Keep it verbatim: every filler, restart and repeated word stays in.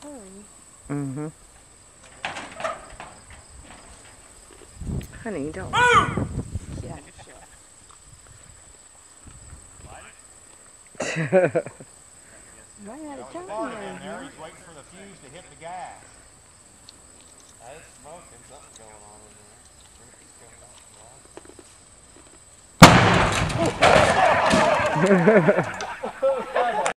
hurry. Mm-hmm. Honey, don't. Yeah, sure. Right out of time Farted there, in there. huh? He's waiting for the fuse to hit the gas. I was smoking. Something's going on in there. Smoke is coming out from the light.